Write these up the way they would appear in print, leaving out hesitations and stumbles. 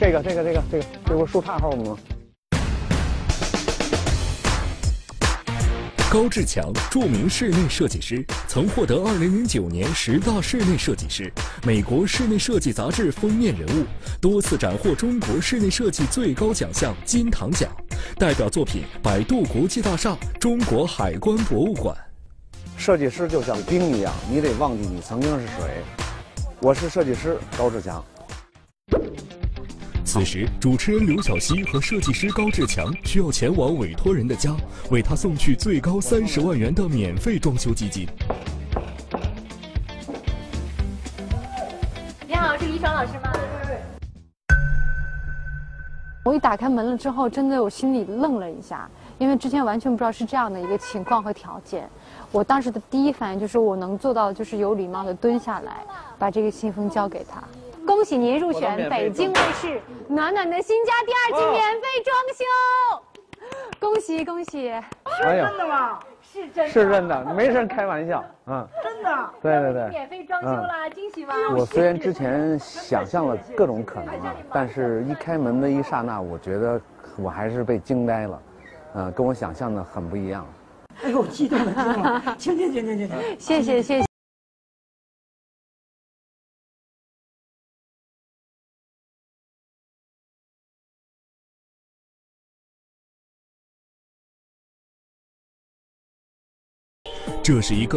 这不树杈后面吗？ 高志强，著名室内设计师，曾获得2009年10大室内设计师、美国室内设计杂志封面人物，多次斩获中国室内设计最高奖项金堂奖。代表作品：百度国际大厦、中国海关博物馆。 设计师就像冰一样，你得忘记你曾经是谁。我是设计师高志强。 此时，主持人刘晓熙和设计师高志强需要前往委托人的家，为他送去最高30万元的免费装修基金。 你好，是李爽老师吗？对。 我一打开门了之后，真的我心里愣了一下，因为之前完全不知道是这样的一个情况和条件。我当时的第一反应就是我能做到，就是有礼貌的蹲下来，把这个信封交给他。恭喜您入选北京卫视暖暖的新家第2季免费装修，恭喜恭喜！ 是真的吗？是真的， 是真的，没人开玩笑， 真的。 对， 免费装修啦，惊喜吗？ 我虽然之前想象了各种可能但是一开门的一刹那，我觉得我还是被惊呆了，跟我想象的很不一样。 哎呦，激动了，请， 谢谢。 这是一个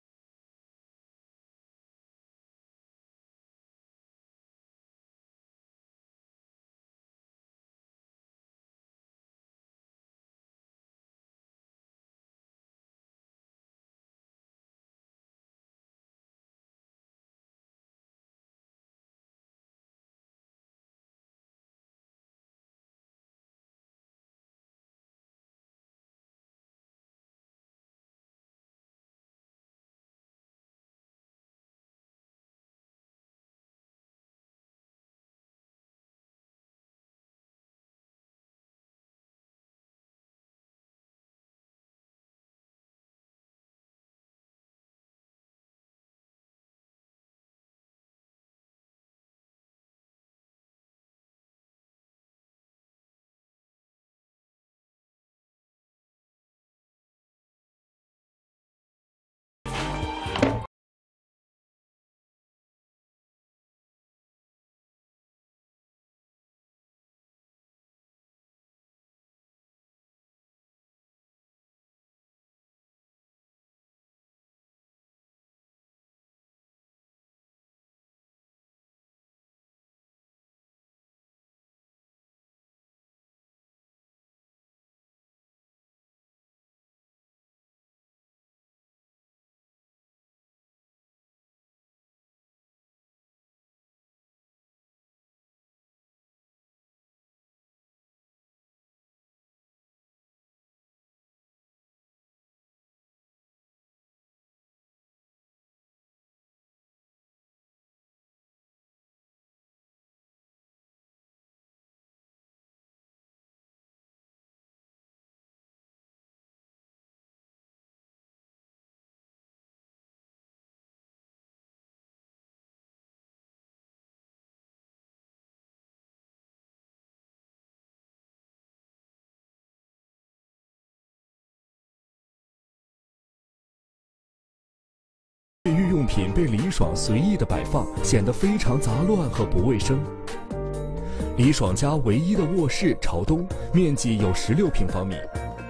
卫浴用品被李爽随意的摆放，显得非常杂乱和不卫生。李爽家唯一的卧室朝东，面积有16平方米，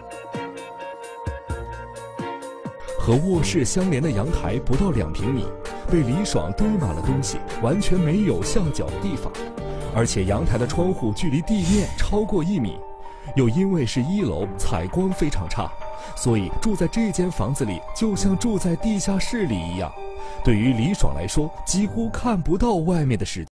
和卧室相连的阳台不到2平米，被李爽堆满了东西，完全没有下脚的地方。而且阳台的窗户距离地面超过1米，又因为是1楼，采光非常差。所以住在这间房子里就像住在地下室里一样，对于李爽来说几乎看不到外面的世界。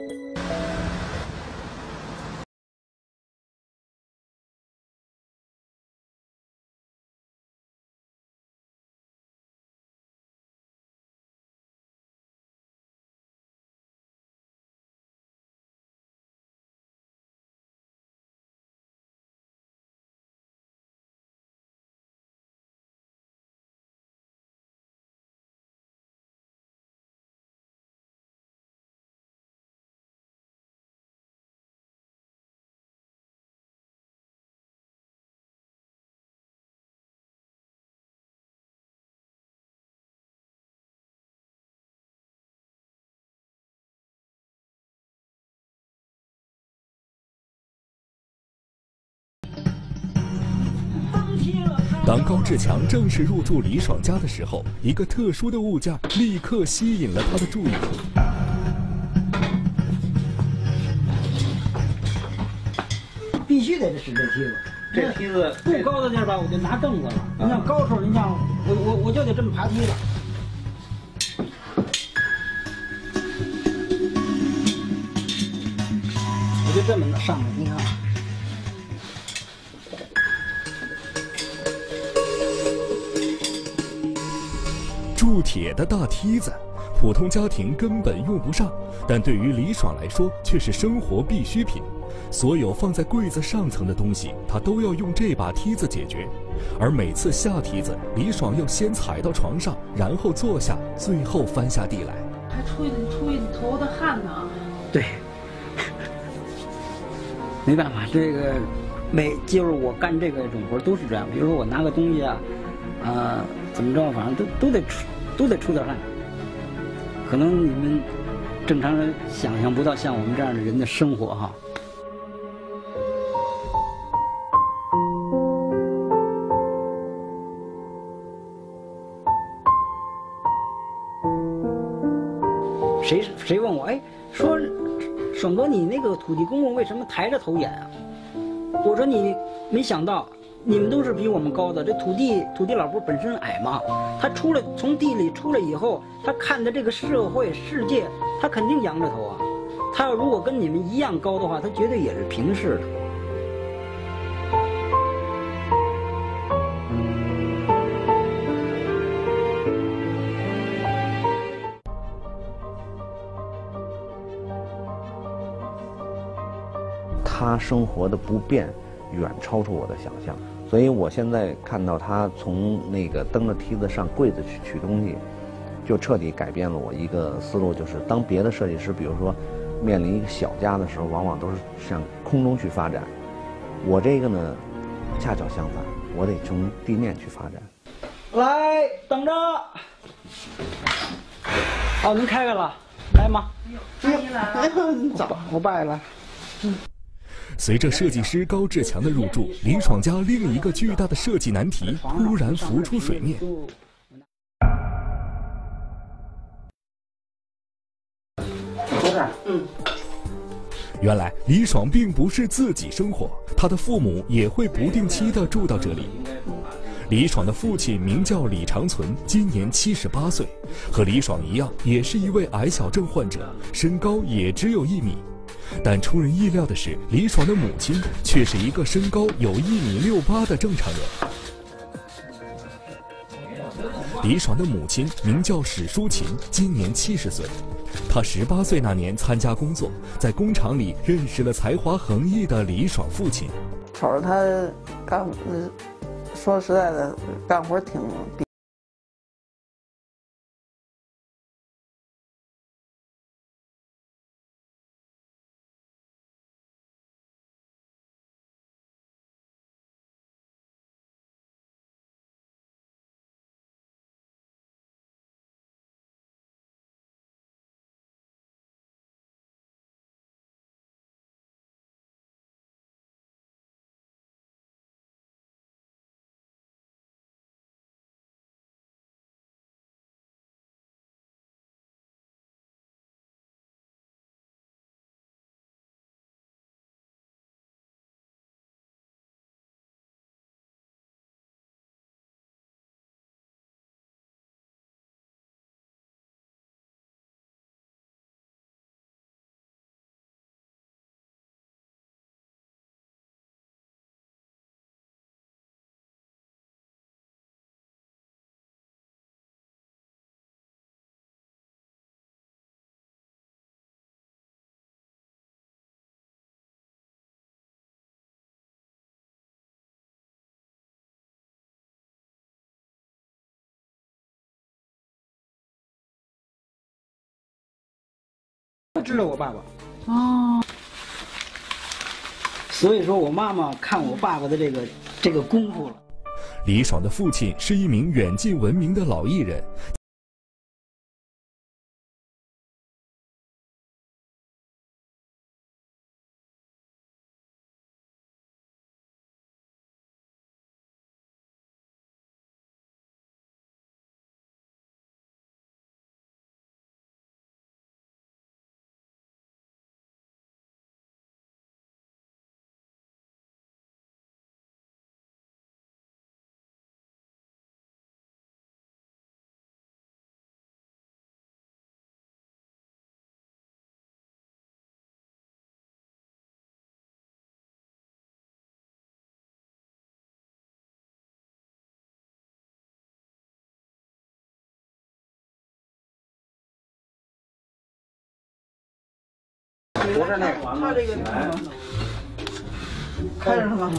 当高志强正式入住李爽家的时候，一个特殊的物件立刻吸引了他的注意。 必须得使这梯子， 这梯子不高的地儿吧，我就拿凳子了。你像高处，你像我就得这么爬梯子。我就这么上来，你看。 铸铁的大梯子，普通家庭根本用不上，但对于李爽来说却是生活必需品。所有放在柜子上层的东西，他都要用这把梯子解决。而每次下梯子，李爽要先踩到床上，然后坐下，最后翻下地来。 还出一头的汗呢。 对，没办法，这个就是我干这个种活都是这样。比如说我拿个东西啊，怎么着，反正都得出点汗。可能你们正常人想象不到像我们这样的人的生活哈。谁问我，说爽哥，你那个土地公公为什么抬着头演啊？我说你没想到，你们都是比我们高的，这土地老不本身矮吗？他从地里出来以后，他看的这个社会世界，他肯定仰着头啊。他要如果跟你们一样高的话，他绝对也是平视的。 他生活的不便远超出我的想象，所以我现在看到他从那个蹬着梯子上柜子去取东西，就彻底改变了我一个思路，就是当别的设计师，比如说面临一个小家的时候，往往都是向空中去发展，我这个呢恰巧相反，我得从地面去发展。 来，等着。哦，您开开了，来妈。 阿姨来了。 早，我爸也来。 随着设计师高志强的入住，李爽家另一个巨大的设计难题突然浮出水面。原来李爽并不是自己生活，他的父母也会不定期地住到这里。李爽的父亲名叫李长存，今年78岁，和李爽一样，也是一位矮小症患者，身高也只有1米。但出人意料的是，李爽的母亲却是一个身高有1.68米的正常人。李爽的母亲名叫史淑琴，今年70岁。她18岁那年参加工作，在工厂里认识了才华横溢的李爽父亲。 瞅着他说实在的，干活挺知道我爸爸。 哦， 所以说我妈妈看我爸爸的这个功夫了。 李爽的父亲是一名远近闻名的老艺人。 不是那个， 他这个开着了吗？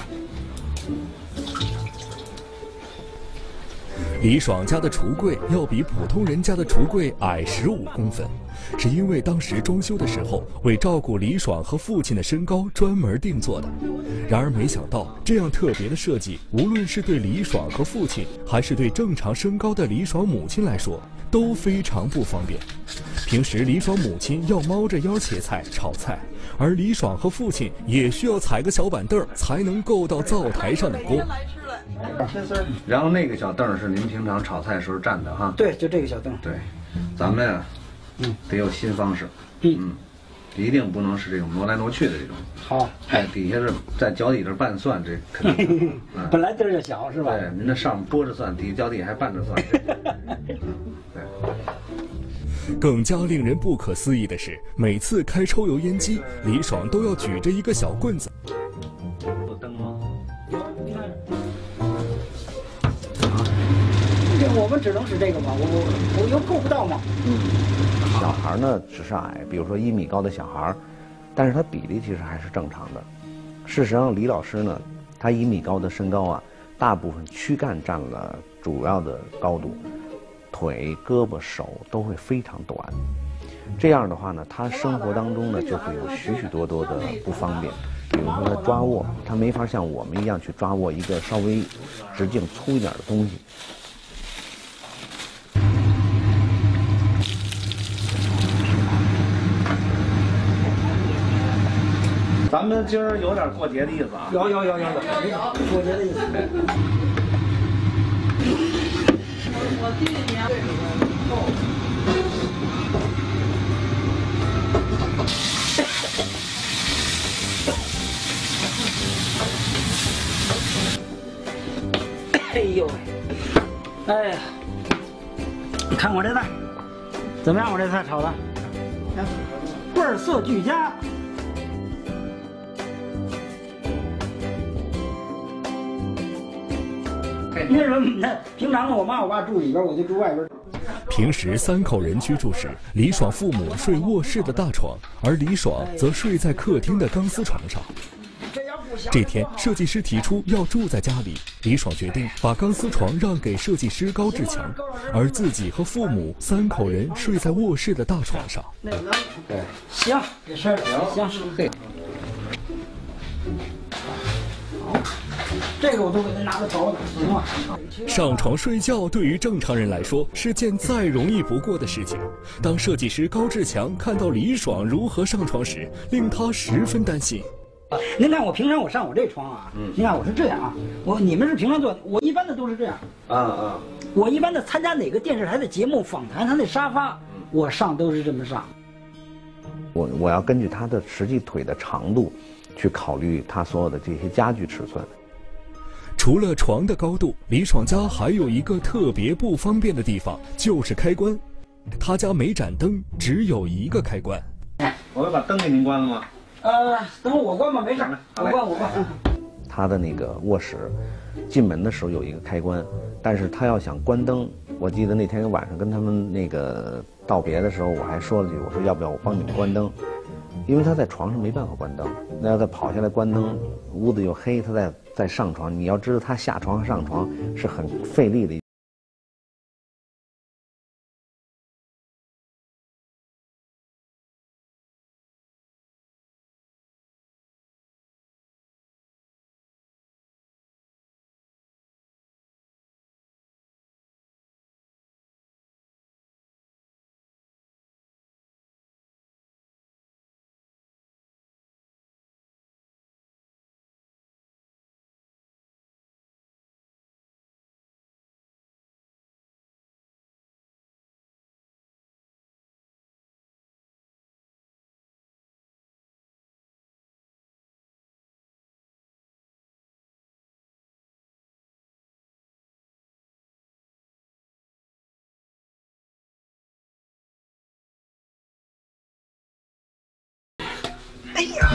李爽家的橱柜要比普通人家的橱柜矮15公分，是因为当时装修的时候为照顾李爽和父亲的身高专门定做的。然而没想到这样特别的设计，无论是对李爽和父亲，还是对正常身高的李爽母亲来说，都非常不方便。平时李爽母亲要猫着腰切菜炒菜，而李爽和父亲也需要踩个小板凳才能够到灶台上的锅。 然后那个小凳是您平常炒菜时候站的哈？ 对，就这个小凳。 对，咱们呀，得有新方式。一定不能是这种挪来挪去的这种。 好， 哎，底下是在脚底这拌蒜，这肯定。 本来地儿就小是吧？ 对，您这上面拨着蒜，底下脚底还拌着蒜。对。 更加令人不可思议的是，每次开抽油烟机，李爽都要举着一个小棍子。 有灯吗？ 这我们只能使这个嘛，我又够不到嘛。 小孩呢只是矮，比如说1米高的小孩，但是他比例其实还是正常的。事实上，李老师呢，他1米高的身高啊，大部分躯干占了主要的高度，腿、胳膊、手都会非常短。这样的话呢，他生活当中呢就会有许许多多的不方便。比如说他抓握，他没法像我们一样去抓握一个稍微直径粗一点的东西。咱们今儿有点过节的意思啊！ 有，过节的意思。 我弟弟娘。 哎呦，哎呀，你看我这菜怎么样？我这菜炒的，味色俱佳。因为什么呢？平常我妈我爸住里边，我就住外边。 平时3口人居住时，李爽父母睡卧室的大床，而李爽则睡在客厅的钢丝床上。这天，设计师提出要住在家里，李爽决定把钢丝床让给设计师高志强，而自己和父母3口人睡在卧室的大床上。 对，行，这事儿行， 嘿。 这个我都给他拿着凿的，行吗？ 上床睡觉对于正常人来说是件再容易不过的事情。当设计师高志强看到李爽如何上床时，令他十分担心。 您看我平常我上我这床啊，您看我是这样啊，你们是平常坐，我一般的都是这样。我一般的参加哪个电视台的节目访谈，他那沙发我上都是这么上。 我要根据他的实际腿的长度，去考虑他所有的这些家具尺寸。 除了床的高度，李爽家还有一个特别不方便的地方，就是开关。他家没盏灯，只有一个开关。 我要把灯给您关了吗？ 等会我关吧，没事，我关。 他的那个卧室，进门的时候有一个开关，但是他要想关灯，我记得那天晚上跟他们那个道别的时候，我还说了句，我说要不要我帮你们关灯？因为他在床上没办法关灯，那要再跑下来关灯，屋子又黑，他再上床，你要知道他下床和上床是很费力的。 呀！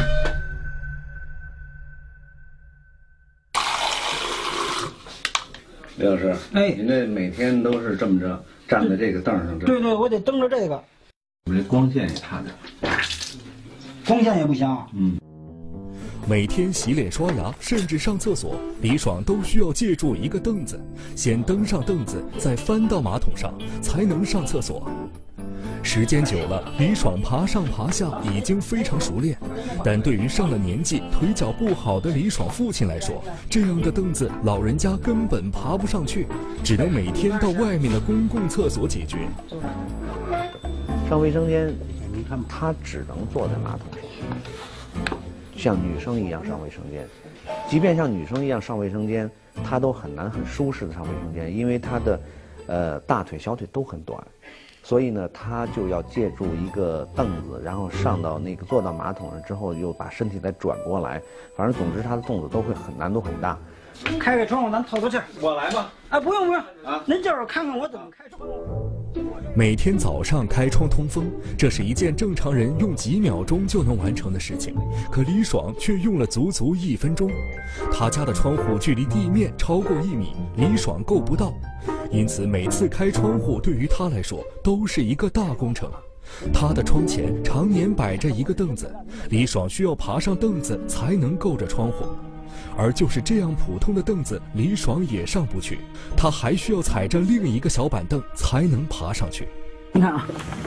李老师， 哎您这每天都是这么着站在这个凳上， 对对，我得蹬着这个， 我这光线也差点。 光线也不行。 每天洗脸刷牙，甚至上厕所，李爽都需要借助一个凳子，先登上凳子，再翻到马桶上，才能上厕所。时间久了，李爽爬上爬下已经非常熟练，但对于上了年纪、腿脚不好的李爽父亲来说，这样的凳子老人家根本爬不上去，只能每天到外面的公共厕所解决。 上卫生间，他只能坐在马桶上，像女生一样上卫生间。即便像女生一样上卫生间，他都很难很舒适的上卫生间，因为他的大腿、小腿都很短。所以呢，他就要借助一个凳子，然后上到那个坐到马桶上之后，又把身体再转过来。反正总之，他的动作都会难度很大。 开开窗户，咱透透气儿。 我来吧。 啊，不用不用啊， 您叫我看看我怎么开窗。 每天早上开窗通风，这是一件正常人用几秒钟就能完成的事情，可李爽却用了足足1分钟。他家的窗户距离地面超过1米，李爽够不到，因此每次开窗户对于他来说都是一个大工程。他的窗前常年摆着一个凳子，李爽需要爬上凳子才能够着窗户。而就是这样普通的凳子，李爽也上不去，他还需要踩着另一个小板凳才能爬上去。 你看啊，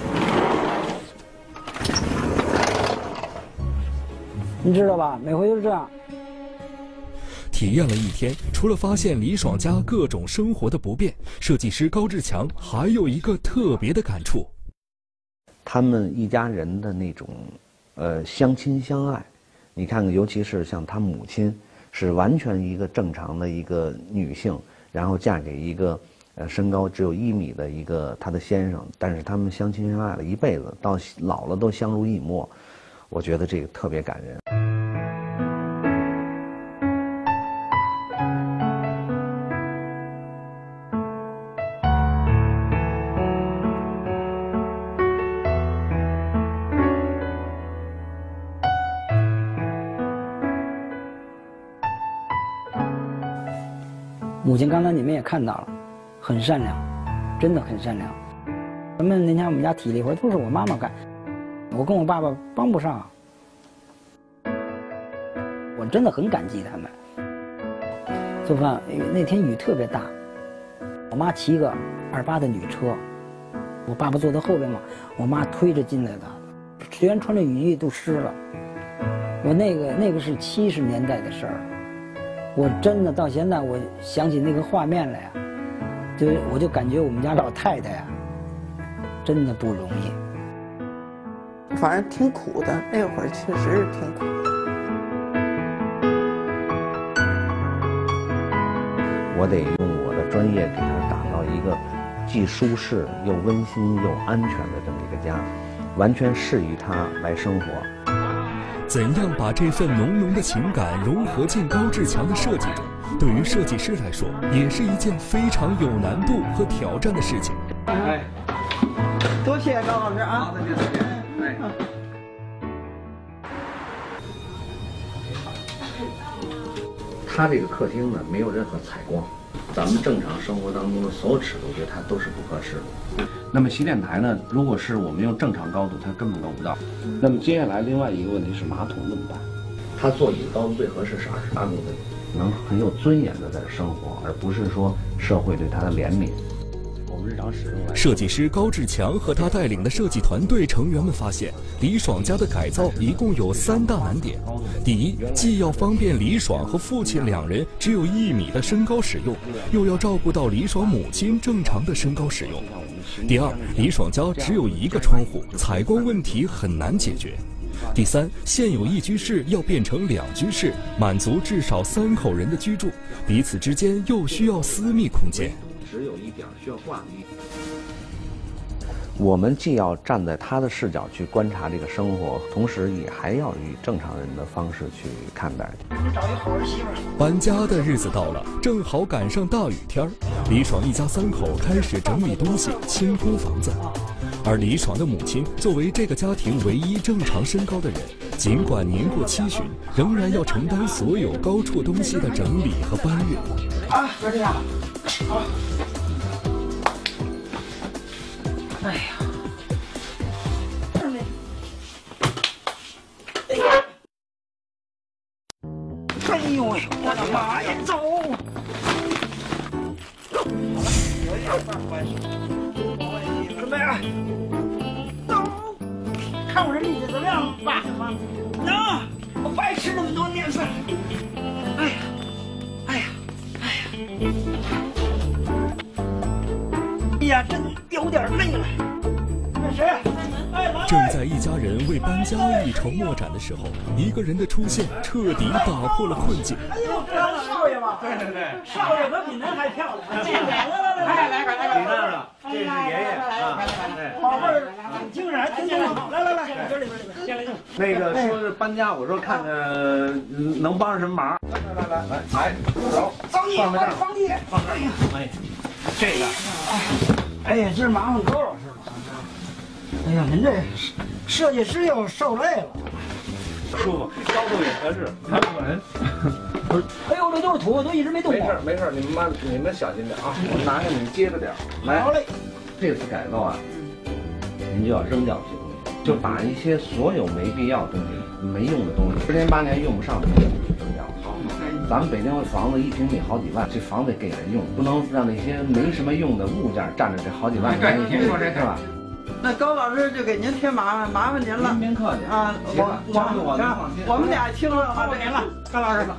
你知道吧？每回都是这样。 体验了一天，除了发现李爽家各种生活的不便，设计师高志强还有一个特别的感触。 他们一家人的那种，相亲相爱。你看看，尤其是像他母亲，是完全一个正常的一个女性，然后嫁给一个，身高只有1米的一个他的先生，但是他们相亲相爱了一辈子，到老了都相濡以沫。我觉得这个特别感人。 母亲刚才你们也看到了，很善良，真的很善良。咱们那天我们家体力活都是我妈妈干，我跟我爸爸帮不上，我真的很感激他们。做饭那天雨特别大，我妈骑个28的女车，我爸爸坐在后边嘛，我妈推着进来的，虽然穿着雨衣都湿了。我那个是70年代的事儿。我真的到现在，我想起那个画面来呀，我就感觉我们家老太太呀，真的不容易。 反正挺苦的，那会儿确实是挺苦的。 我得用我的专业给他打造一个既舒适又温馨又安全的这么一个家，完全适宜他来生活。 怎样把这份浓浓的情感融合进高志强的设计中，对于设计师来说，也是一件非常有难度和挑战的事情。 哎，多谢高老师啊！ 哎，他这个客厅呢，没有任何采光，咱们正常生活当中的所有尺度对它都是不合适的。那么洗脸台呢，如果是我们用正常高度，它根本够不到。那么接下来另外一个问题是马桶怎么办？它座椅的高度最合适是28公分，能很有尊严的在这生活，而不是说社会对它的怜悯。我们日常使用来， 设计师高志强和他带领的设计团队成员们发现，李爽家的改造一共有3大难点。第一，既要方便李爽和父亲2人只有1米的身高使用，又要照顾到李爽母亲正常的身高使用。第二，李爽家只有1个窗户，采光问题很难解决。第三，现有1居室要变成2居室，满足至少3口人的居住，彼此之间又需要私密空间。 只有一点需要挂的地方。我们既要站在他的视角去观察这个生活，同时也还要以正常人的方式去看待。 找一好儿媳妇。 搬家的日子到了，正好赶上大雨天儿，李爽一家3口开始整理东西，清空房子。而李爽的母亲作为这个家庭唯一正常身高的人， 尽管年过70，仍然要承担所有高处东西的整理和搬运。 啊，就这样。好。哎呀。哎呦喂！我的妈呀！走。准备啊！走。看我这力气怎么样，爸？能！我白吃那么多年饭。哎呀！哎呀！哎呀！哎呀，真有点累了。这谁？ 正在一家人为搬家一筹莫展的时候，一个人的出现彻底打破了困境。 哎呦，这是少爷吗？对对对，少爷可比您还漂亮。来， 李大长，这是爷爷啊， 宝贝儿，挺精神，还挺精神。来，这里边，进来。 那个说是搬家，我说看看能帮上什么忙。来，走， 你，放你。哎呀， 哎，这个， 哎呀，这麻烦高老师了。哎呀，您这设计师又受累了。 舒服，高度也合适，看不人。 不是，哎呦，这都是土，我都一直没动过。 没事，你们小心点啊！我拿着你们接着点。来， 好嘞。 这次改造啊，您就要扔掉一些东西，就把一些所有没必要的东西、没用的东西，10年8年用不上的东西扔掉。好，咱们北京的房子1平米好几万，这房子得给人用，不能让那些没什么用的物件占着这好几万块钱，您说这是吧？ 那高老师就给您添麻烦您了。 您客气啊，我们俩听了好您了，高老师。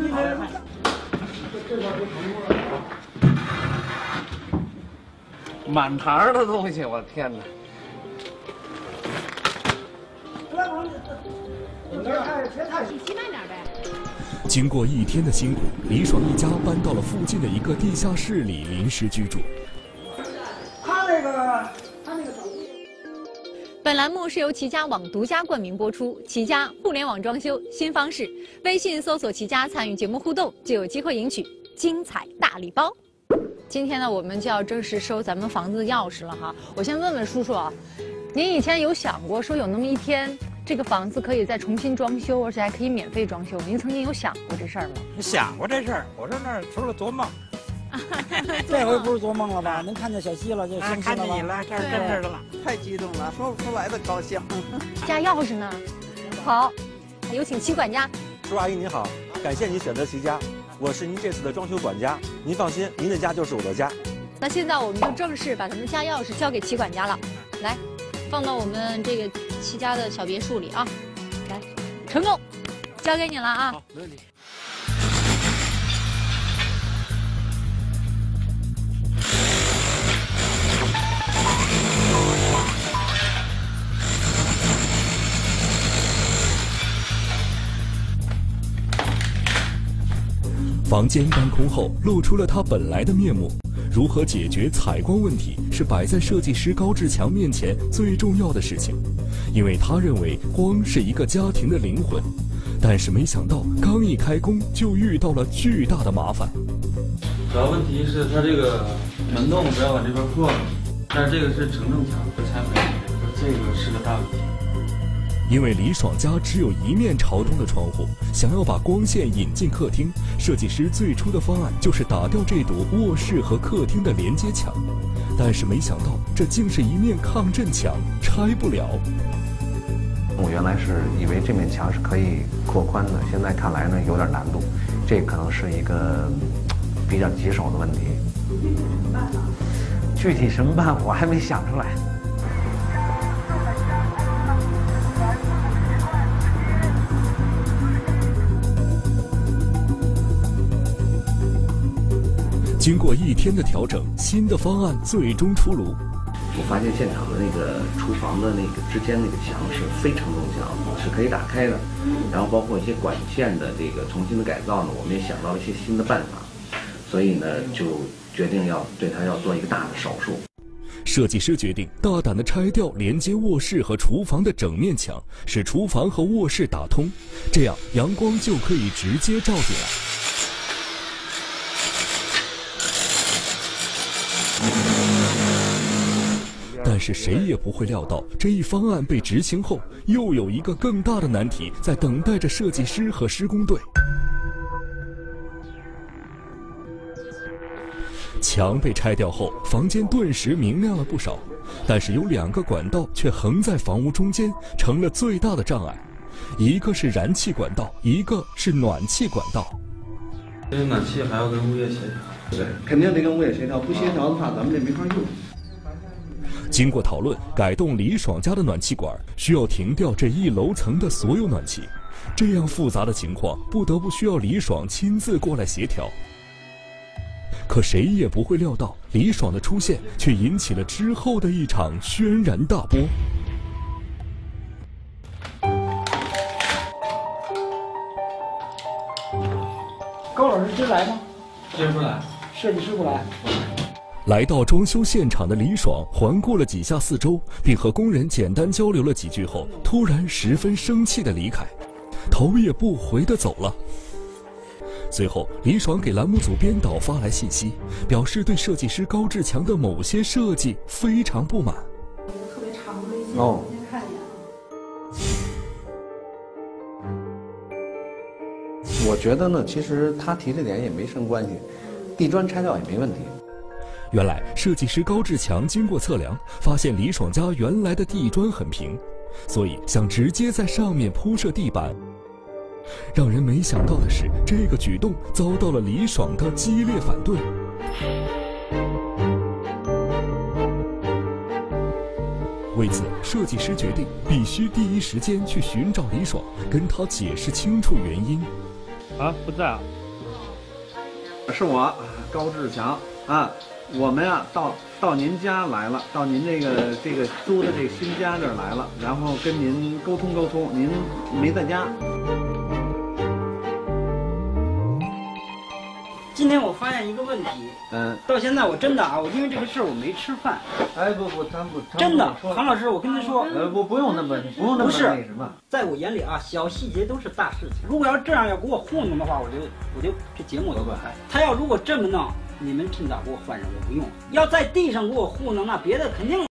满堂的东西，我的天哪！ 经过1天的辛苦，李爽一家搬到了附近的一个地下室里临时居住。 他那个。 本栏目是由齐家网独家冠名播出，齐家互联网装修新方式，微信搜索齐家参与节目互动，就有机会赢取精彩大礼包。今天呢，我们就要正式收咱们房子的钥匙了哈。我先问问叔叔啊，您以前有想过说有那么一天，这个房子可以再重新装修，而且还可以免费装修？您曾经有想过这事儿吗？ 想过这事儿，我说那除了做梦。这回不是做梦了吧？能看见小溪了，就生气了吧？看见你了，这是真事了， 太激动了，说不出来的高兴。 家钥匙呢？好，有请齐管家。 叔阿姨您好，感谢您选择齐家，我是您这次的装修管家。您放心，您的家就是我的家。 那现在我们就正式把咱们家钥匙交给齐管家了，来，放到我们这个齐家的小别墅里啊。来，成功，交给你了啊。 好，没问题。 房间搬空后，露出了它本来的面目。如何解决采光问题，是摆在设计师高志强面前最重要的事情，因为他认为光是一个家庭的灵魂。但是没想到，刚一开工就遇到了巨大的麻烦。 主要问题是它这个门洞不要往这边破了，但是这个是承重墙，不拆门，这个是个大问题。 因为李爽家只有一面朝东的窗户，想要把光线引进客厅，设计师最初的方案就是打掉这堵卧室和客厅的连接墙，但是没想到这竟是一面抗震墙，拆不了。 我原来是以为这面墙是可以扩宽的，现在看来呢有点难度，这可能是一个比较棘手的问题。具体什么办法我还没想出来。 经过1天的调整，新的方案最终出炉。 我发现现场的那个厨房的那个之间那个墙是非承重墙，是可以打开的。然后包括一些管线的这个重新的改造呢，我们也想到了一些新的办法，所以呢就决定要对它要做一个大的手术。 设计师决定大胆地拆掉连接卧室和厨房的整面墙，使厨房和卧室打通，这样阳光就可以直接照进来。但但是谁也不会料到，这一方案被执行后，又有一个更大的难题在等待着设计师和施工队。墙被拆掉后，房间顿时明亮了不少，但是有2个管道却横在房屋中间，成了最大的障碍。一个是燃气管道，一个是暖气管道。 这暖气还要跟物业协调。 对，肯定得跟物业协调，不协调的话，咱们这没法用。 经过讨论，改动李爽家的暖气管，需要停掉这1楼层的所有暖气。这样复杂的情况，不得不需要李爽亲自过来协调。可谁也不会料到，李爽的出现却引起了之后的一场轩然大波。 高老师今儿来吗？ 今儿不来， 设计师不来。 来到装修现场的李爽环顾了几下四周，并和工人简单交流了几句后，突然十分生气地离开，头也不回地走了。随后，李爽给栏目组编导发来信息，表示对设计师高志强的某些设计非常不满。 特别长的一些，先看一眼啊。 我觉得呢，其实他提这点也没什么关系，地砖拆掉也没问题。 原来设计师高志强经过测量，发现李爽家原来的地砖很平，所以想直接在上面铺设地板。让人没想到的是，这个举动遭到了李爽的激烈反对。为此，设计师决定必须第一时间去寻找李爽，跟他解释清楚原因。 不在啊。 是我高志强啊，我们呀到您家来了，到您这个租的这个新家这儿来了，然后跟您沟通沟通，您没在家。 今天我发现一个问题，到现在我真的我因为这个事儿我没吃饭。 不， 真的，韩老师，我跟您说， 不用那么那什么。 在我眼里小细节都是大事情。如果要这样要给我糊弄的话，我就这节目我都不拍。他要如果这么弄，你们趁早给我换人，我不用。要在地上给我糊弄，那别的肯定。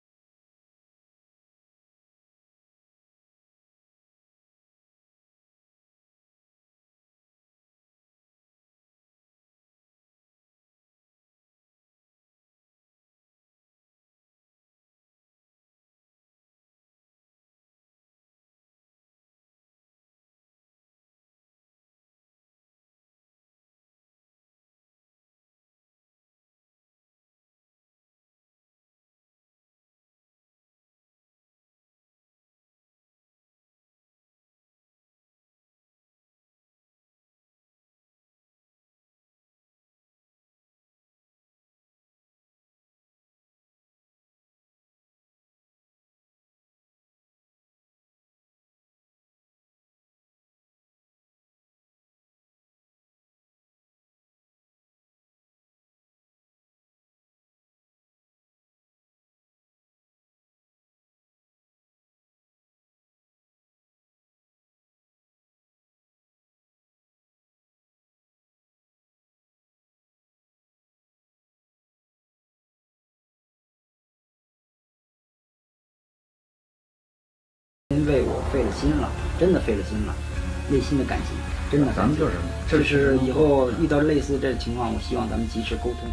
您为我费了心了，真的费了心了，内心的感激，真的。 咱们就是以后遇到类似这情况，我希望咱们及时沟通。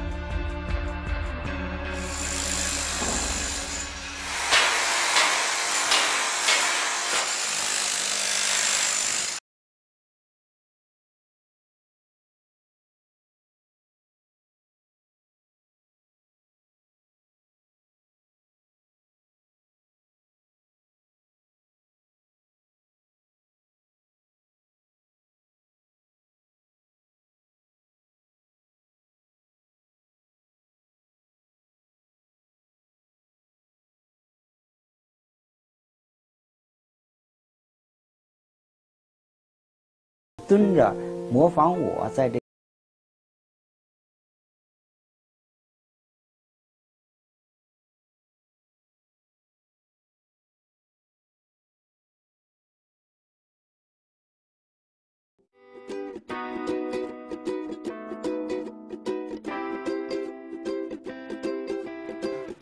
蹲着模仿我在这。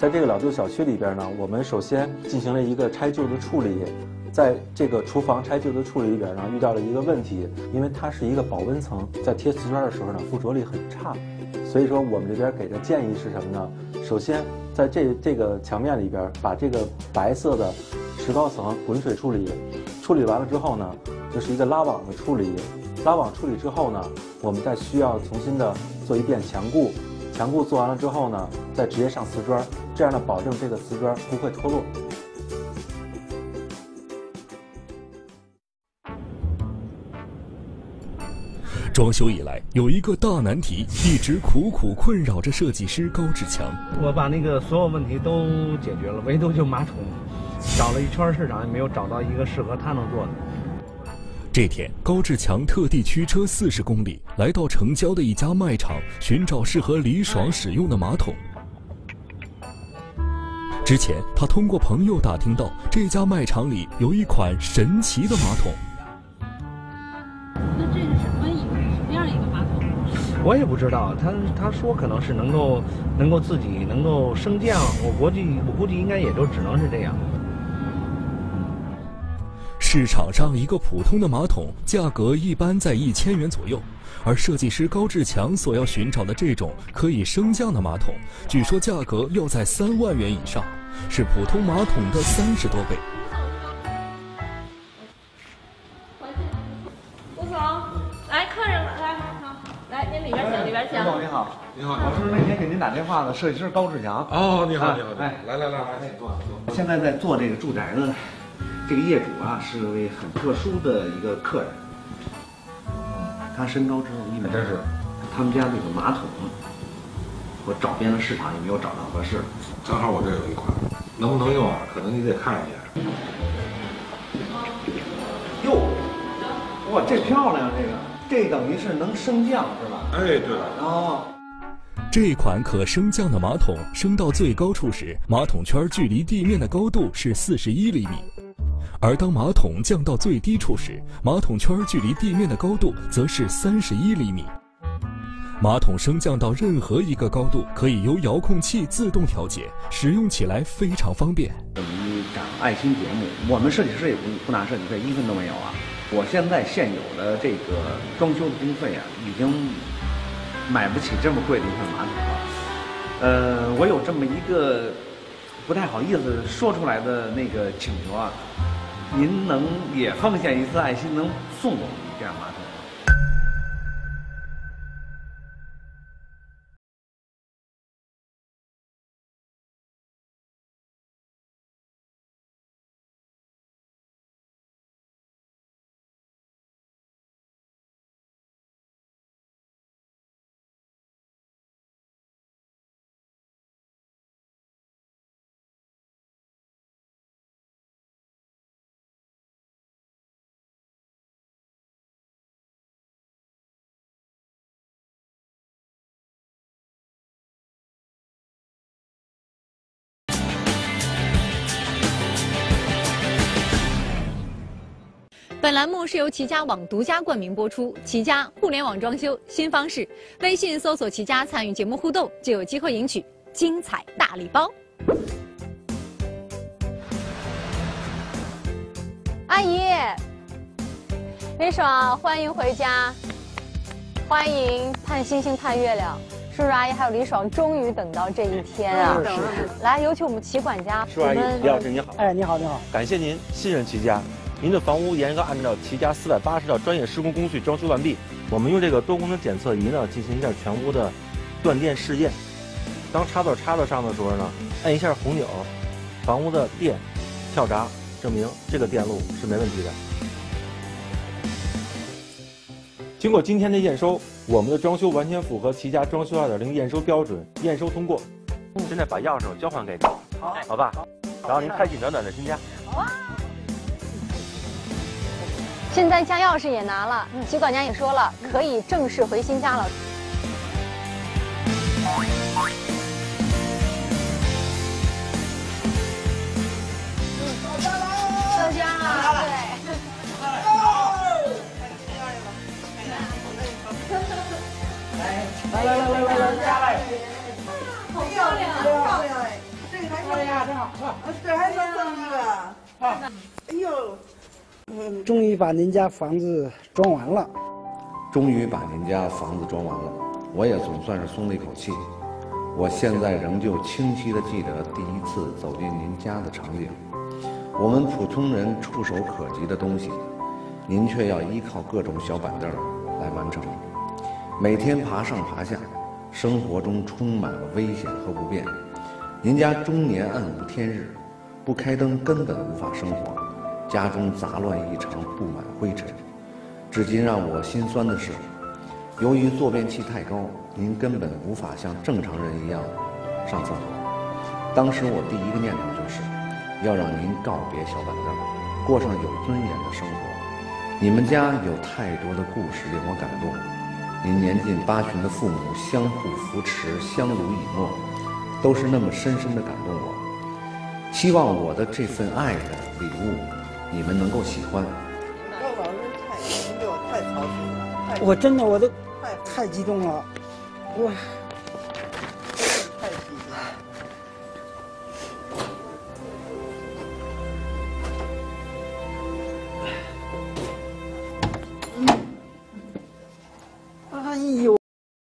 在这个老旧小区里边呢，我们首先进行了一个拆旧的处理。在这个厨房拆旧的处理里边呢，遇到了一个问题，因为它是一个保温层，在贴瓷砖的时候呢，附着力很差，所以说我们这边给的建议是什么呢？首先在这个墙面里边，把这个白色的石膏层滚水处理，处理完了之后呢，就是一个拉网的处理。拉网处理之后呢，我们再需要重新的做一遍墙固，墙固做完了之后呢，再直接上瓷砖，这样呢，保证这个瓷砖不会脱落。 装修以来，有一个大难题一直苦苦困扰着设计师高志强。 我把那个所有问题都解决了，唯独就马桶，找了一圈市场也没有找到一个适合他能做的。 这天，高志强特地驱车40公里，来到城郊的一家卖场，寻找适合李爽使用的马桶。之前，他通过朋友打听到这家卖场里有一款神奇的马桶。 那这是什么样一个马桶？ 我也不知道，他说可能是能够自己能够升降，我估计应该也就只能是这样。 市场上一个普通的马桶价格一般在1000元左右，而设计师高志强所要寻找的这种可以升降的马桶，据说价格要在3万元以上，是普通马桶的30多倍。 吴总，来，客人来，好，来，您里边请，里边请。 吴总您好，您好，我是那天给您打电话的设计师高志强。 哦，你好，你好， 哎， 来，请坐。 现在在做这个住宅的这个业主啊，是位很特殊的一个客人。他身高只有1米， 真是。 他们家这个马桶，我找遍了市场也没有找到合适的。 正好我这有一款，能不能用啊？可能你得看一眼。 哟，哇，这漂亮，这等于是能升降是吧？ 哎，对了。 哦。 这款可升降的马桶升到最高处时，马桶圈距离地面的高度是41厘米，而当马桶降到最低处时，马桶圈距离地面的高度则是31厘米。马桶升降到任何一个高度，可以由遥控器自动调节，使用起来非常方便。 一档爱心节目，我们设计师也不拿设计费，1分都没有啊！我现在现有的这个装修的经费啊，已经买不起这么贵的一款马桶了。我有这么一个不太好意思说出来的那个请求啊，您能也奉献一次爱心，能送我们这样马桶吗？ 本栏目是由齐家网独家冠名播出，齐家互联网装修新方式，微信搜索齐家参与节目互动，就有机会赢取精彩大礼包。 阿姨，李爽，欢迎回家，欢迎盼星星盼月亮。叔叔阿姨还有李爽，终于等到这一天啊！来，有请我们齐管家。 叔叔阿姨，李老师你好。 哎，你好，你好。 感谢您信任齐家。您的房屋严格按照齐家480道专业施工工序装修完毕。我们用这个多功能检测仪呢，进行一下全屋的断电试验。当插到上的时候呢，按一下红钮，房屋的电跳闸，证明这个电路是没问题的。经过今天的验收，我们的装修完全符合齐家装修2.0验收标准，验收通过。现在把钥匙交还给你，好吧？然后您开启暖暖的新家。 好啊。现在家钥匙也拿了，齐管家也说了，可以正式回新家了。到家了， 来， 好漂亮，漂亮哎！这个大真好。 这还能赠一个。哎呦， 终于把您家房子装完了。 终于把您家房子装完了，我也总算是松了一口气。我现在仍旧清晰地记得第一次走进您家的场景。我们普通人触手可及的东西，您却要依靠各种小板凳来完成。每天爬上爬下，生活中充满了危险和不便。您家终年暗无天日，不开灯根本无法生活，家中杂乱异常，布满灰尘。至今让我心酸的是，由于坐便器太高，您根本无法像正常人一样上厕所。当时我第一个念头就是要让您告别小板凳，过上有尊严的生活。你们家有太多的故事令我感动，您年近80的父母相互扶持，相濡以沫，都是那么深深地感动我。希望我的这份爱的礼物，你们能够喜欢。 我真的我都太激动了，哇！ 太激动了。 哎呦！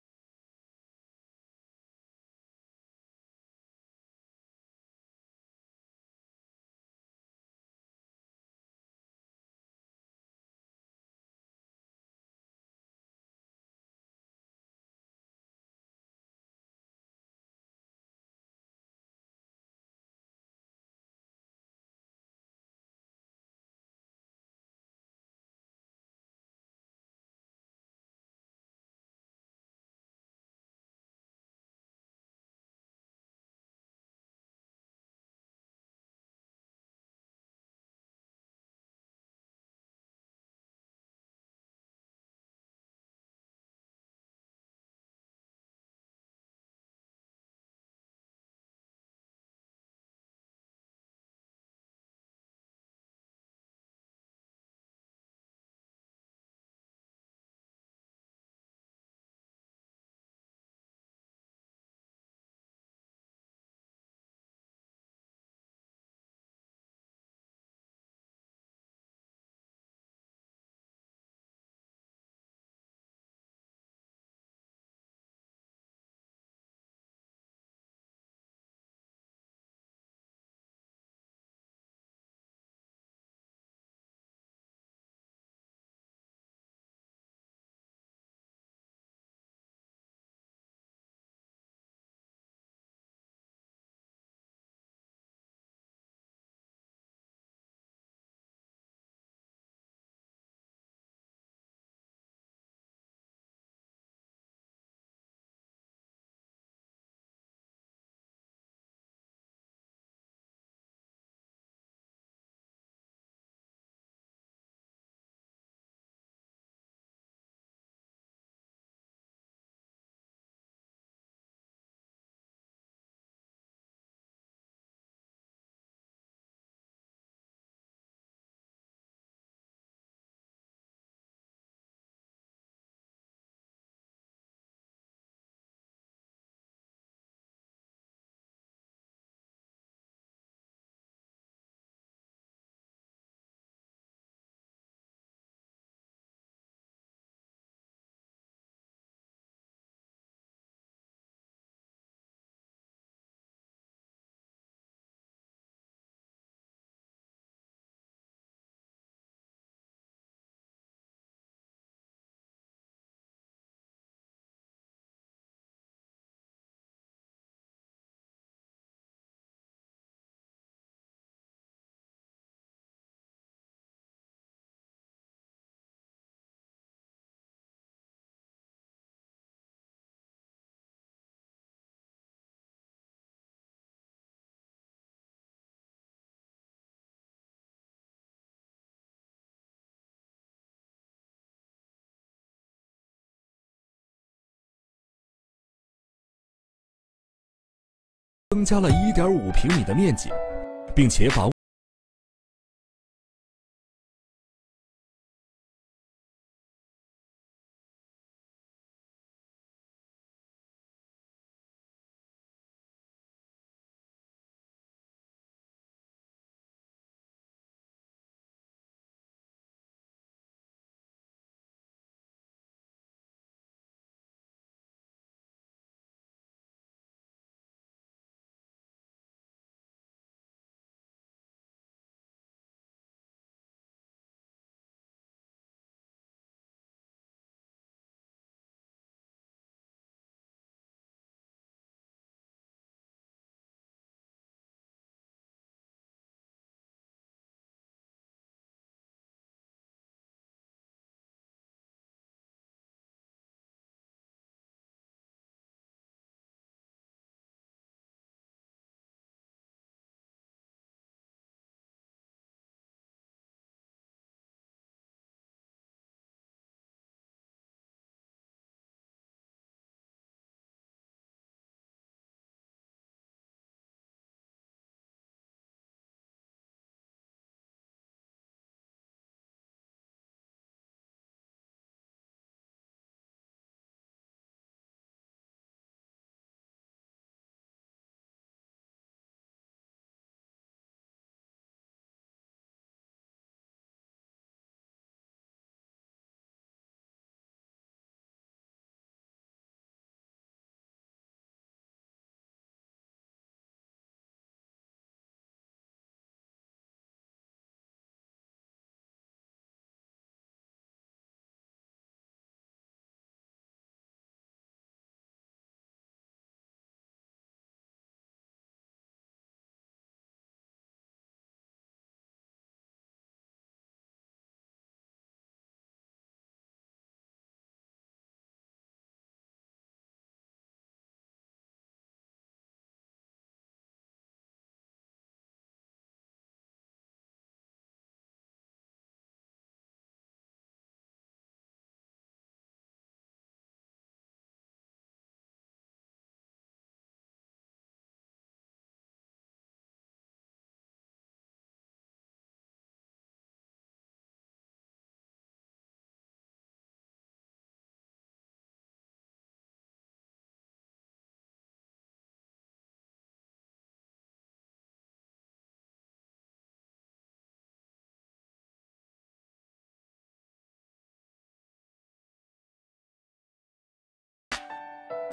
增加了1.5平米的面积，并且把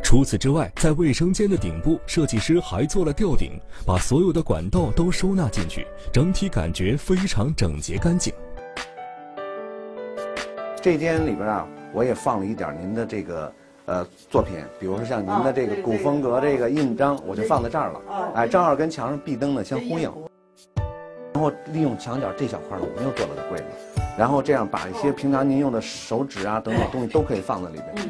除此之外，在卫生间的顶部，设计师还做了吊顶，把所有的管道都收纳进去，整体感觉非常整洁干净。 这间里边啊，我也放了一点您的这个作品，比如说像您的这个古风格这个印章，我就放在这儿了，哎，正好跟墙上壁灯呢相呼应。然后利用墙角这小块呢，我们又做了个柜子，然后这样把一些平常您用的手纸啊等等东西都可以放在里边。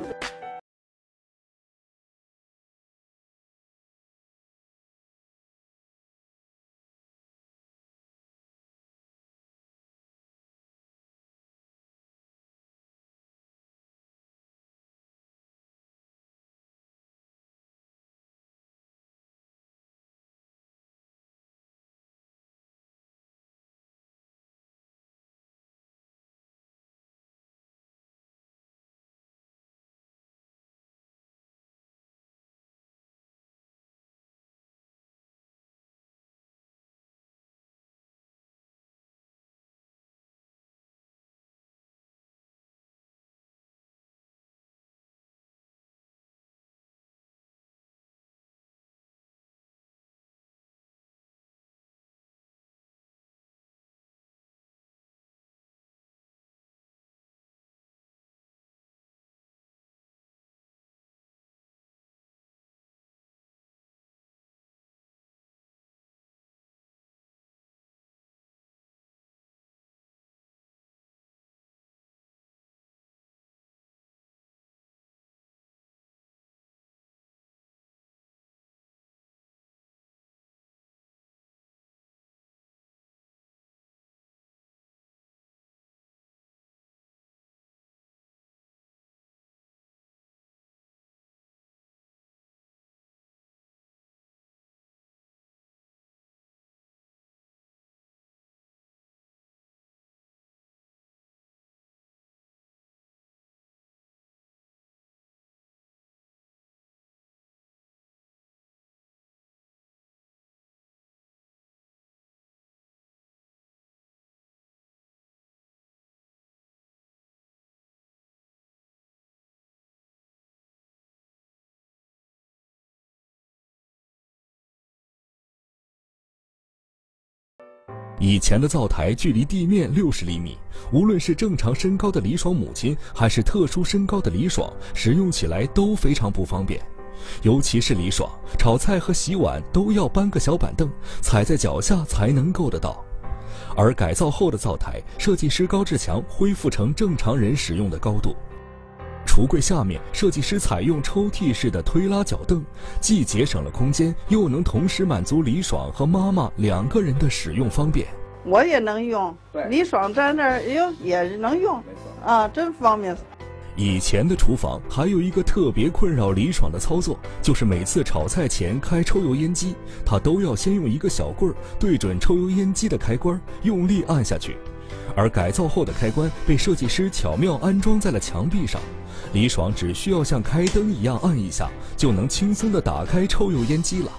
以前的灶台距离地面60厘米，无论是正常身高的李爽母亲，还是特殊身高的李爽，使用起来都非常不方便。尤其是李爽，炒菜和洗碗都要搬个小板凳，踩在脚下才能够得到。而改造后的灶台，设计师高志强恢复成正常人使用的高度。橱柜下面，设计师采用抽屉式的推拉脚凳，既节省了空间，又能同时满足李爽和妈妈2个人的使用方便。 我也能用，李爽在那儿，哎呦也能用，啊，真方便。 以前的厨房还有一个特别困扰李爽的操作，就是每次炒菜前开抽油烟机，他都要先用一个小棍儿对准抽油烟机的开关，用力按下去。而改造后的开关被设计师巧妙安装在了墙壁上，李爽只需要像开灯一样按一下，就能轻松地打开抽油烟机了。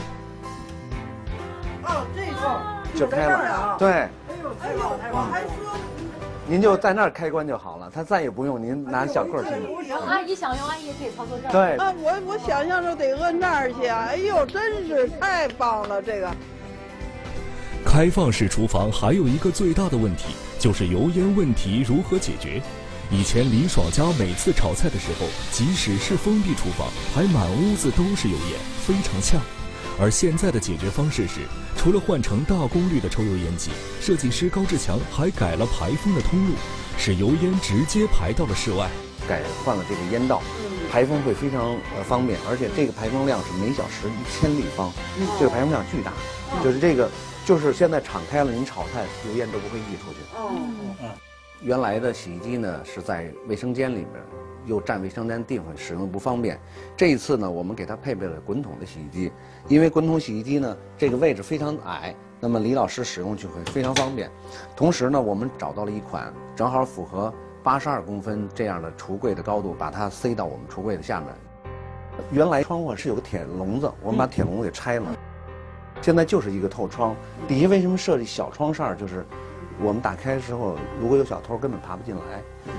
哦，这个就开了，对。 哎呦，我还说。 您就在那儿开关就好了，他再也不用您拿小棍儿去。 阿姨想用，阿姨也可以操作这儿。 对啊，我想象着得摁那儿去啊！哎呦，真是太棒了，这个。 开放式厨房还有一个最大的问题，就是油烟问题如何解决。以前李爽家每次炒菜的时候，即使是封闭厨房，还满屋子都是油烟，非常呛。而现在的解决方式是，除了换成大功率的抽油烟机，设计师高志强还改了排风的通路，使油烟直接排到了室外。 改换了这个烟道，排风会非常方便，而且这个排风量是每小时1000立方，这个排风量巨大，就是这个就是现在敞开了，您炒菜油烟都不会溢出去。原来的洗衣机呢是在卫生间里面，又占卫生间地方，使用不方便。这一次呢，我们给它配备了滚筒的洗衣机，因为滚筒洗衣机呢这个位置非常矮，那么李老师使用就会非常方便。同时呢，我们找到了一款正好符合82公分这样的橱柜的高度，把它塞到我们橱柜的下面。原来窗户是有个铁笼子，我们把铁笼子给拆了，现在就是一个透窗。底下为什么设计小窗扇？就是我们打开的时候，如果有小偷根本爬不进来。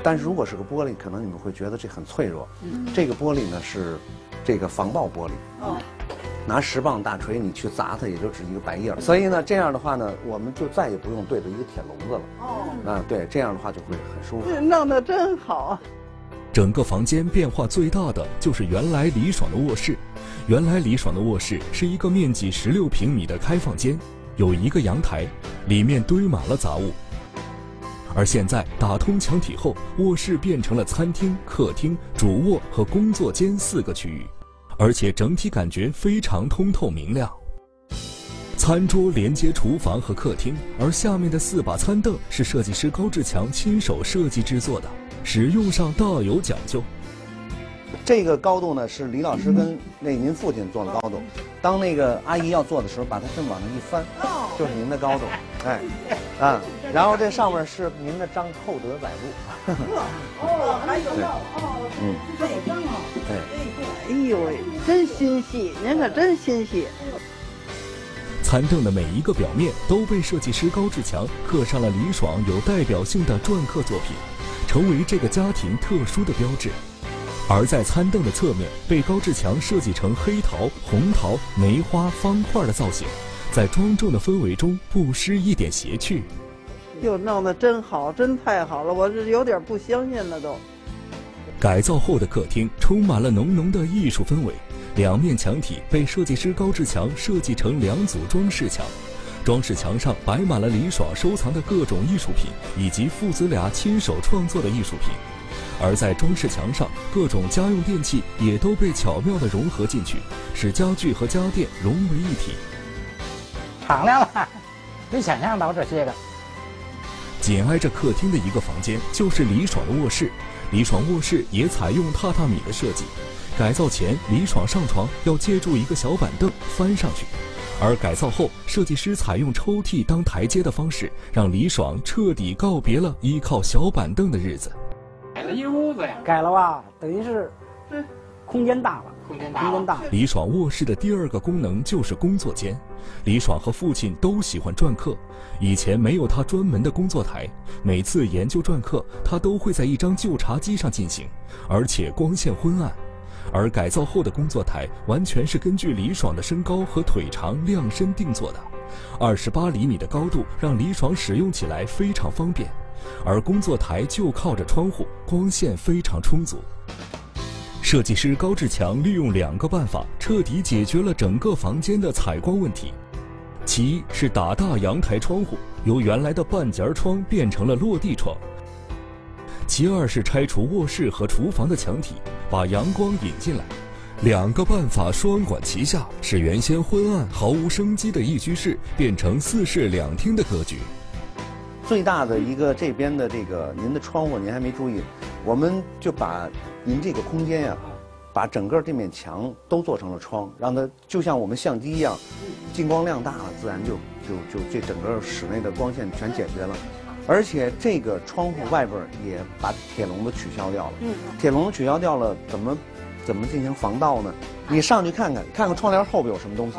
但是如果是个玻璃，可能你们会觉得这很脆弱。这个玻璃呢是这个防爆玻璃。拿10磅大锤你去砸它，也就只一个白印儿。所以呢，这样的话呢，我们就再也不用对着一个铁笼子了。对，这样的话就会很舒服。 弄得真好。 整个房间变化最大的就是原来李爽的卧室。原来李爽的卧室是一个面积16平米的开放间，有一个阳台，里面堆满了杂物。而现在打通墙体后，卧室变成了餐厅、客厅、主卧和工作间4个区域，而且整体感觉非常通透明亮。餐桌连接厨房和客厅，而下面的4把餐凳是设计师高志强亲手设计制作的，使用上大有讲究。 这个高度呢是李老师跟您父亲做的高度，当那个阿姨要做的时候，把它身往上一翻，就是您的高度，然后这上面是您的张厚德载物。 还有这有章啊。对，哎呦喂，真心细，您可真心细。 餐凳的每一个表面都被设计师高志强刻上了李爽有代表性的篆刻作品，成为这个家庭特殊的标志。而在餐凳的侧面被高志强设计成黑桃、红桃、梅花、方块的造型，在庄重的氛围中不失一点邪趣。 哟，弄得真好，真太好了，我是有点不相信了都。 改造后的客厅充满了浓浓的艺术氛围，两面墙体被设计师高志强设计成2组装饰墙，装饰墙上摆满了李爽收藏的各种艺术品，以及父子俩亲手创作的艺术品。而在装饰墙上，各种家用电器也都被巧妙地融合进去，使家具和家电融为一体。 敞亮了，没想象到这些个。 紧挨着客厅的一个房间就是李爽的卧室，李爽卧室也采用榻榻米的设计。改造前，李爽上床要借助一个小板凳翻上去，而改造后，设计师采用抽屉当台阶的方式，让李爽彻底告别了依靠小板凳的日子。 改了一屋子呀，改了吧，等于是空间大了，空间大。 李爽卧室的第2个功能就是工作间。李爽和父亲都喜欢篆刻，以前没有他专门的工作台，每次研究篆刻，他都会在一张旧茶几上进行，而且光线昏暗。而改造后的工作台完全是根据李爽的身高和腿长量身定做的，28厘米的高度让李爽使用起来非常方便。而工作台就靠着窗户，光线非常充足。设计师高志强利用2个办法彻底解决了整个房间的采光问题。其一是打大阳台窗户，由原来的半截窗变成了落地窗。其二是拆除卧室和厨房的墙体，把阳光引进来。2个办法双管齐下，使原先昏暗毫无生机的一居室变成4室2厅的格局。 最大的一个这边的这个您的窗户您还没注意，我们就把您这个空间呀，把整个这面墙都做成了窗，让它就像我们相机一样，进光量大了，自然就这整个室内的光线全解决了。而且这个窗户外边也把铁笼子取消掉了。铁笼子取消掉了，怎么进行防盗呢？你上去看看窗帘后边有什么东西。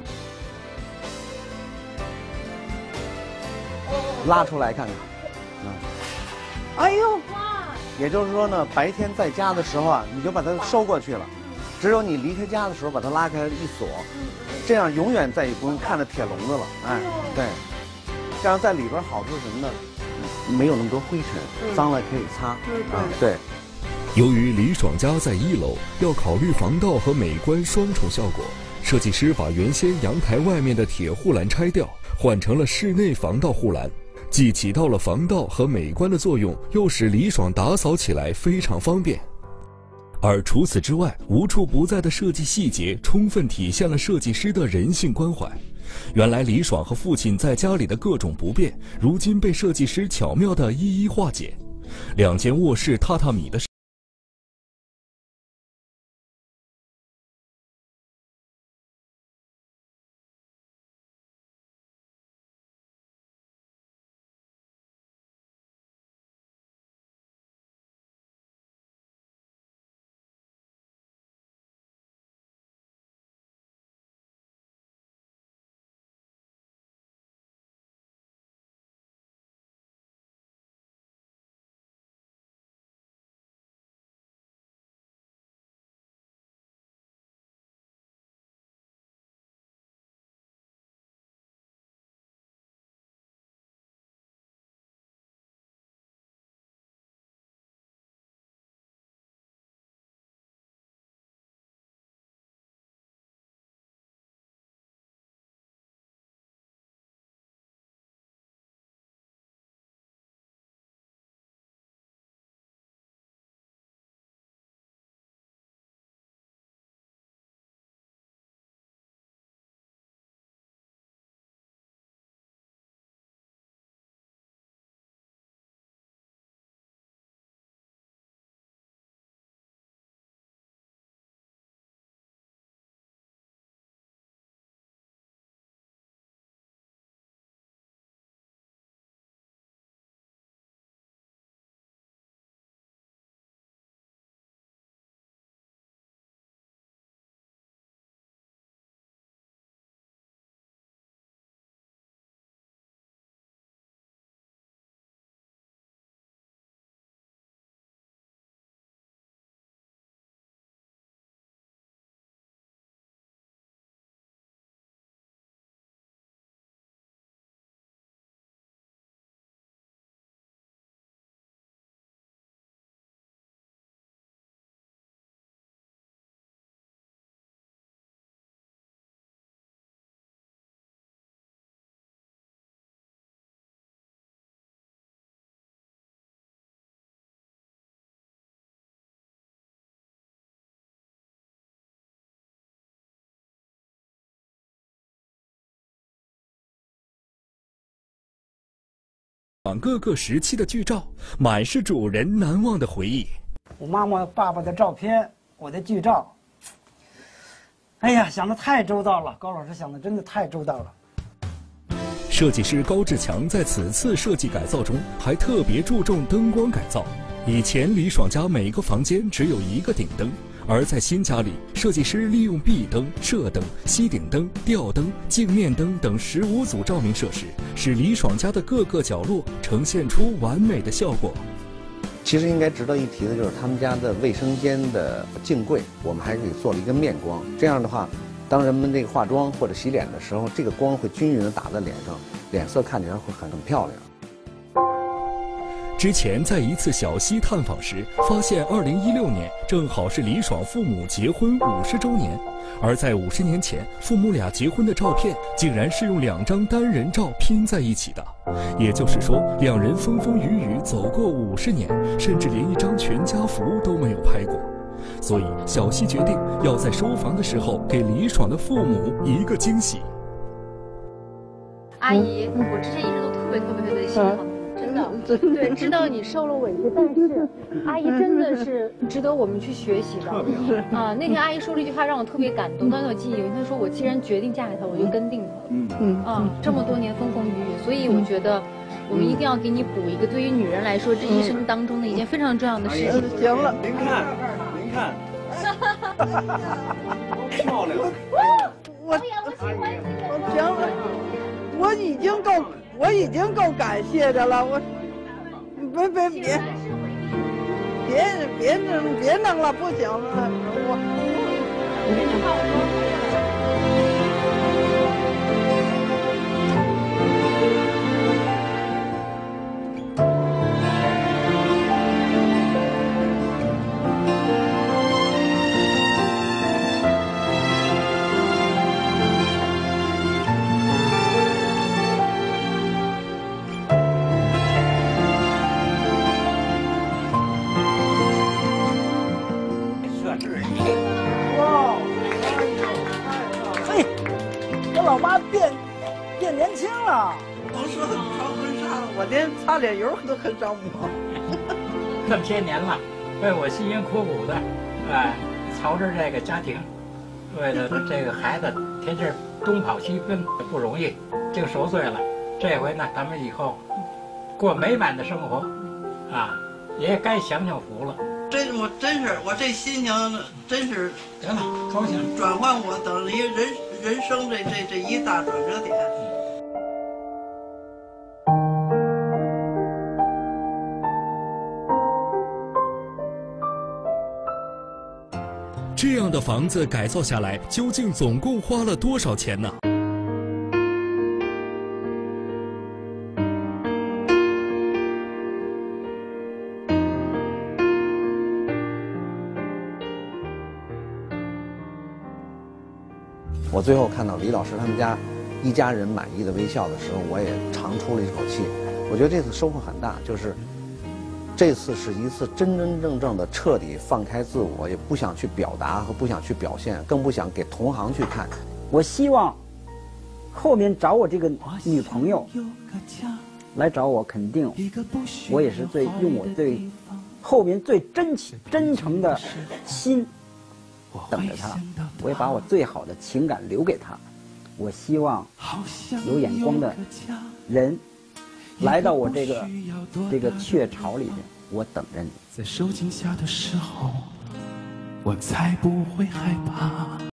拉出来看看， 哎呦， 也就是说呢，白天在家的时候啊，你就把它收过去了，只有你离开家的时候把它拉开一锁，这样永远再也不用看着铁笼子了。对，这样在里边好处是什么呢？没有那么多灰尘，脏了可以擦。对。 由于李爽家在1楼，要考虑防盗和美观双重效果，设计师把原先阳台外面的铁护栏拆掉，换成了室内防盗护栏。既起到了防盗和美观的作用，又使李爽打扫起来非常方便。而除此之外，无处不在的设计细节充分体现了设计师的人性关怀。原来李爽和父亲在家里的各种不便，如今被设计师巧妙地一一化解。2间卧室榻榻米的各个时期的剧照，满是主人难忘的回忆。 我妈妈、爸爸的照片，我的剧照。哎呀，想得太周到了，高老师想的真的太周到了。 设计师高志强在此次设计改造中还特别注重灯光改造。以前李爽家每个房间只有一个顶灯，而在新家里，设计师利用壁灯、射灯、吸顶灯、吊灯、镜面灯等15组照明设施，使李爽家的各个角落呈现出完美的效果。 其实应该值得一提的就是他们家的卫生间的镜柜，我们还给做了一个面光。这样的话，当人们这个化妆或者洗脸的时候，这个光会均匀地打在脸上，脸色看起来会很漂亮。 之前在一次小溪探访时，发现2016年正好是李爽父母结婚50周年，而在50年前，父母俩结婚的照片竟然是用2张单人照拼在一起的。也就是说，两人风风雨雨走过50年，甚至连一张全家福都没有拍过。所以小溪决定要在收房的时候给李爽的父母一个惊喜。 阿姨，我之前一直都特别欣赏你。真的，对，知道你受了委屈，但是阿姨真的是值得我们去学习的。啊，那天阿姨说了一句话让我特别感动，但是我记忆犹新。她说：“我既然决定嫁给他，我就跟定他。”这么多年风风雨雨，所以我觉得我们一定要给你补一个，对于女人来说，这一生当中的一件非常重要的事情。 行了， 您看，漂亮。 我行了，我已经够感谢的了，别弄了，不行了，老妈变年轻了，都说穿婚纱，我连擦脸油都很少抹。 这么些年了，为我辛辛苦苦的，操着这个家庭，为了这个孩子，天天东跑西奔不容易，净10岁了。这回呢，咱们以后过美满的生活，也该享福了。 我这心情真是得了，高兴， 转换我等于人生这一大转折点。 这样的房子改造下来，究竟总共花了多少钱呢？ 我最后看到李老师他们家一家人满意的微笑的时候，我也长出了一口气。我觉得这次收获很大，就是这次是一次真真正正的彻底放开自我，也不想去表达和不想去表现，更不想给同行去看。 我希望后面找我这个女朋友来找我，肯定我也是用我最后面最真诚的心等着她，我也把我最好的情感留给她。我希望有眼光的人来到我这个雀巢里边，我等着你。 在受惊吓的时候，我才不会害怕。